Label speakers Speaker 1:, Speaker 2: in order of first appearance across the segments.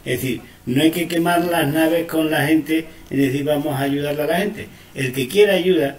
Speaker 1: Es decir, no hay que quemar las naves con la gente y decir vamos a ayudarle a la gente. El que quiera ayuda,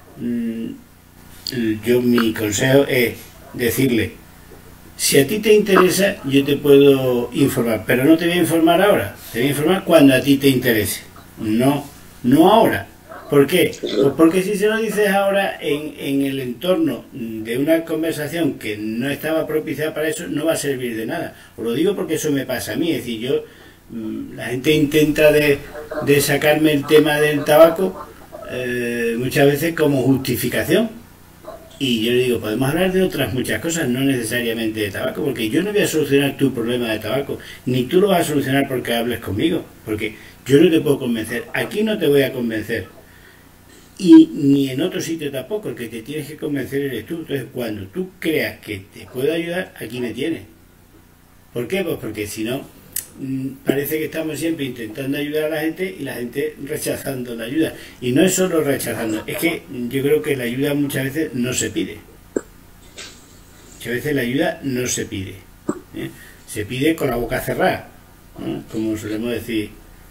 Speaker 1: mi consejo es decirle, si a ti te interesa, yo te puedo informar, pero no te voy a informar ahora, te voy a informar cuando a ti te interese, no ahora. ¿Por qué? Pues porque si se lo dices ahora en el entorno de una conversación que no estaba propiciada para eso, no va a servir de nada. Os lo digo porque eso me pasa a mí, es decir, la gente intenta de sacarme el tema del tabaco muchas veces como justificación. Y yo le digo, podemos hablar de otras muchas cosas, no necesariamente de tabaco, porque yo no voy a solucionar tu problema de tabaco, ni tú lo vas a solucionar porque hables conmigo, porque yo no te puedo convencer, aquí no te voy a convencer, y ni en otro sitio tampoco, el que te tienes que convencer eres tú. Entonces, cuando tú creas que te puedo ayudar, aquí me tienes. ¿Por qué? Pues porque si no, parece que estamos siempre intentando ayudar a la gente y la gente rechazando la ayuda. Y no es solo rechazando, es que yo creo que la ayuda muchas veces no se pide. Muchas veces la ayuda no se pide, ¿eh? Se pide con la boca cerrada, ¿no? Como solemos decir.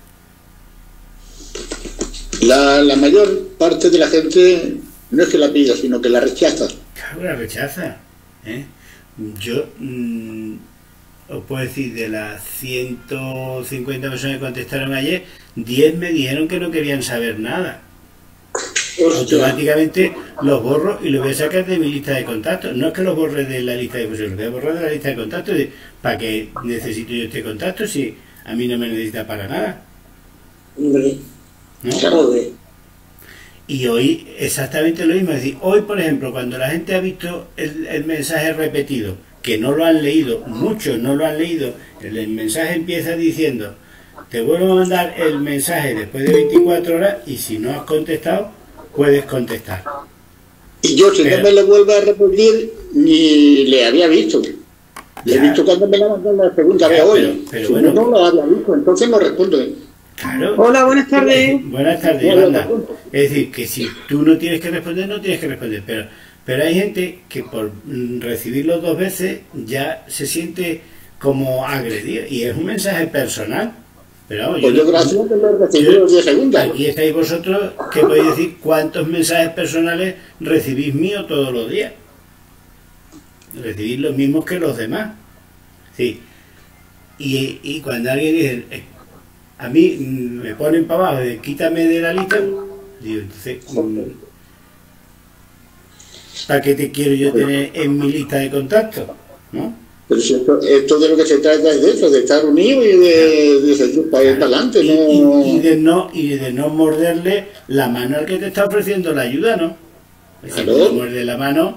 Speaker 2: La mayor parte de la gente no es que la pida, sino que la rechaza.
Speaker 1: Claro, la rechaza, ¿eh? Yo os puedo decir, de las 150 personas que contestaron ayer, 10 me dijeron que no querían saber nada. Hostia. Automáticamente los borro y los voy a sacar de mi lista de contactos. No es que los borre de la lista de contactos, los voy a borrar de la lista de contactos. ¿Para qué necesito yo este contacto si a mí no me necesita para nada?
Speaker 2: Hombre,
Speaker 1: ¿no?
Speaker 2: Claro.
Speaker 1: Y hoy exactamente lo mismo. Es decir, hoy, por ejemplo, cuando la gente ha visto el mensaje repetido, que no lo han leído, muchos no lo han leído, el mensaje empieza diciendo, te vuelvo a mandar el mensaje después de 24 horas y si no has contestado, puedes contestar.
Speaker 2: Y yo, si no me lo vuelvo a repetir, ni le había visto. Le he visto cuando me la mandaron la segunda vez hoy.
Speaker 1: Pero
Speaker 2: si
Speaker 1: bueno,
Speaker 2: no lo había visto, entonces no respondo.
Speaker 1: Claro.
Speaker 3: Hola, buenas tardes.
Speaker 1: Buenas tardes, Yolanda. Es decir, que si tú no tienes que responder, no tienes que responder. Pero hay gente que por recibirlo 2 veces ya se siente como agredido. Y es un mensaje personal. Pero vamos,
Speaker 2: pues yo gracias que lo he recibido 10 segundos.
Speaker 1: Aquí estáis vosotros que podéis decir cuántos mensajes personales recibís míos todos los días. Recibís los mismos que los demás. Sí. Y cuando alguien dice, a mí me ponen para abajo, quítame de la lista, digo, entonces, ¿para qué te quiero yo tener en mi lista de contactos? ¿No?
Speaker 2: Pero si esto de lo que se trata es de eso, de estar unidos y de seguir para ir adelante.
Speaker 1: Y de no morderle la mano al que te está ofreciendo la ayuda, ¿no? Es decir,
Speaker 2: claro.
Speaker 1: Si muerde la mano,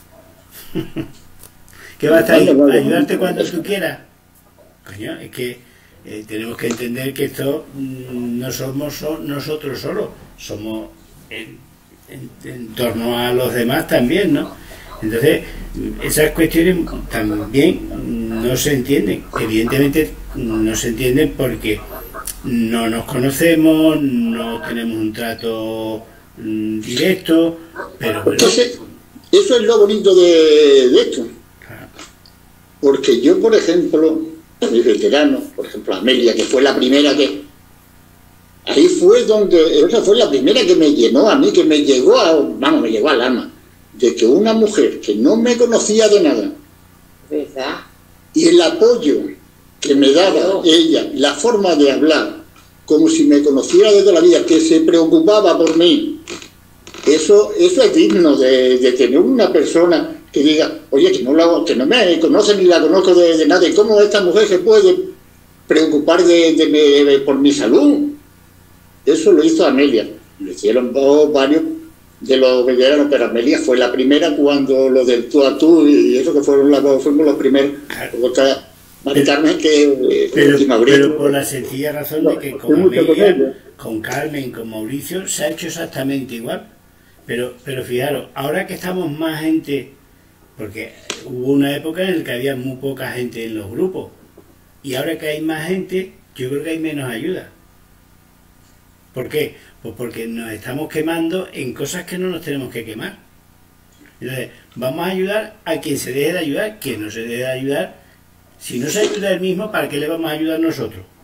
Speaker 1: ¿qué va a estar ahí? ¿A ayudarte cuando tú quieras? Coño, es que tenemos que entender que esto no somos nosotros solos, somos en torno a los demás también, ¿no? Entonces, esas cuestiones también no se entienden. Evidentemente no se entienden porque no nos conocemos, no tenemos un trato directo, pero bueno.
Speaker 2: Entonces, eso es lo bonito de esto. Porque yo, por ejemplo, mis veteranos, por ejemplo, Amelia, que fue la primera que... Ahí fue donde... Esa fue la primera que me llenó a mí, que me llegó me llegó al alma. De que una mujer que no me conocía de nada,
Speaker 3: ¿verdad?
Speaker 2: Y el apoyo que me daba ella, la forma de hablar, como si me conociera de toda la vida, que se preocupaba por mí, eso es digno de tener una persona que diga, oye, que no me conoce ni la conozco de nada, y cómo esta mujer se puede preocupar por mi salud. Eso lo hizo Amelia, lo hicieron varios de los veteranos, pero Amelia fue la primera cuando lo del tú a tú y eso, que fuimos los primeros. Mari Carmen,
Speaker 1: pero por la sencilla razón de que con Amelia, con Carmen, con Mauricio se ha hecho exactamente igual. Pero fijaros, ahora que estamos más gente, porque hubo una época en la que había muy poca gente en los grupos, y ahora que hay más gente, yo creo que hay menos ayuda. ¿Por qué? Pues porque nos estamos quemando en cosas que no nos tenemos que quemar. Entonces, vamos a ayudar a quien se deje de ayudar, quien no se deje de ayudar. Si no se ayuda él mismo, ¿para qué le vamos a ayudar nosotros?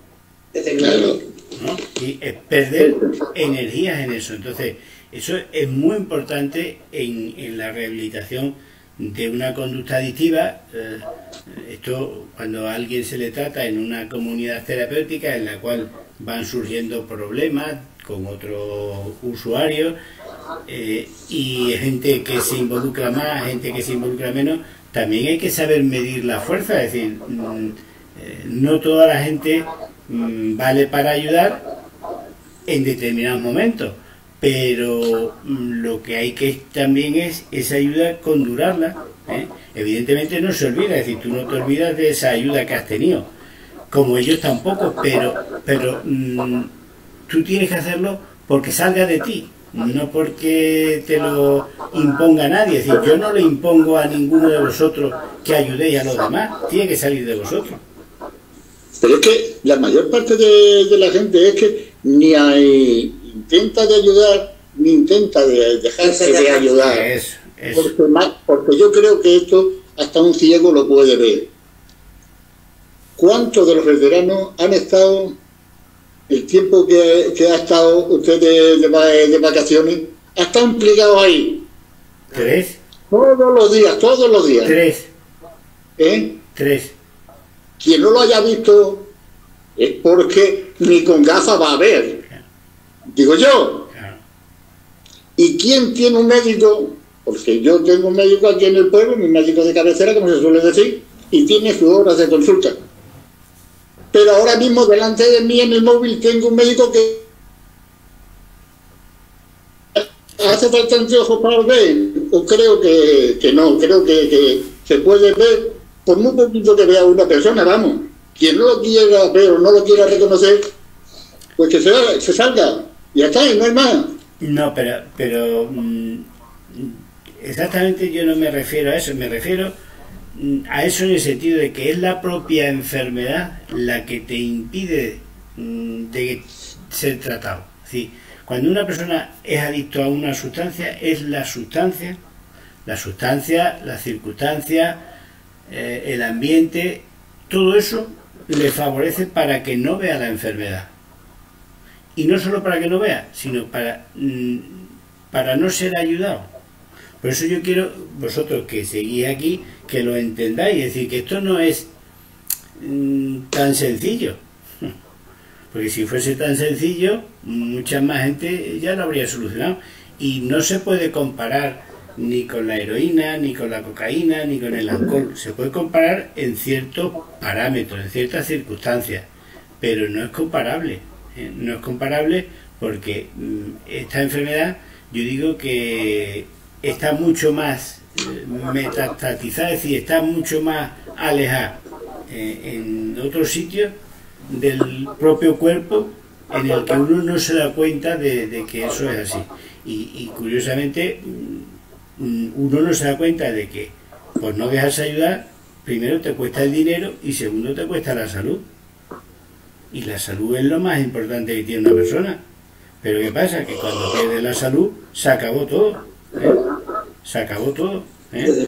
Speaker 3: Desde
Speaker 2: Claro.
Speaker 3: luego.
Speaker 1: ¿no? Y es perder energías en eso. Entonces, eso es muy importante en la rehabilitación de una conducta adictiva. Esto, cuando a alguien se le trata en una comunidad terapéutica en la cual van surgiendo problemas con otros usuarios, y gente que se involucra más, gente que se involucra menos, también hay que saber medir la fuerza. Es decir, no toda la gente vale para ayudar en determinados momentos, pero lo que hay que también es esa ayuda condurarla, ¿eh? Evidentemente no se olvida, es decir, tú no te olvidas de esa ayuda que has tenido, como ellos tampoco, pero tú tienes que hacerlo porque salga de ti, no porque te lo imponga nadie. Es decir, yo no le impongo a ninguno de vosotros que ayudéis a los demás, tiene que salir de vosotros.
Speaker 2: Pero es que la mayor parte de la gente es que ni intenta de ayudar, ni intenta de dejarse de ayudar.
Speaker 1: Eso.
Speaker 2: Porque yo creo que esto hasta un ciego lo puede ver. ¿Cuántos de los veteranos han estado, el tiempo que ha estado usted de vacaciones, ha estado implicado ahí?
Speaker 1: 3.
Speaker 2: Todos los días.
Speaker 1: 3.
Speaker 2: ¿Eh?
Speaker 1: 3.
Speaker 2: Quien no lo haya visto es porque ni con gafas va a ver. Digo yo.
Speaker 1: Claro.
Speaker 2: ¿Y quién tiene un médico? Porque yo tengo un médico aquí en el pueblo, mi médico de cabecera, como se suele decir, y tiene sus horas de consulta. Pero ahora mismo delante de mí en el móvil tengo un médico que hace falta anteojos para ver. O creo que no, creo que se puede ver por muy poquito que vea una persona, vamos. Quien no lo quiera ver o no lo quiera reconocer, pues que se salga. Y ya está, y no hay más.
Speaker 1: No, pero exactamente yo no me refiero a eso, me refiero a eso en el sentido de que es la propia enfermedad la que te impide de ser tratado. Es decir, cuando una persona es adicto a una sustancia, es la sustancia, la circunstancia, el ambiente, todo eso le favorece para que no vea la enfermedad. Y no solo para que no vea, sino para no ser ayudado. Por eso yo quiero, vosotros que seguís aquí, que lo entendáis. Es decir, que esto no es tan sencillo. Porque si fuese tan sencillo, mucha más gente ya lo habría solucionado. Y no se puede comparar ni con la heroína, ni con la cocaína, ni con el alcohol. Se puede comparar en ciertos parámetros, en ciertas circunstancias, pero no es comparable. No es comparable porque esta enfermedad, yo digo que está mucho más metastatizada, es decir, está mucho más alejada en otros sitios del propio cuerpo, en el que uno no se da cuenta de que eso es así. Y curiosamente, uno no se da cuenta de que por no dejarse ayudar, primero te cuesta el dinero y segundo te cuesta la salud. Y la salud es lo más importante que tiene una persona. Pero ¿qué pasa? Que cuando pierde la salud, se acabó todo. Se acabó todo.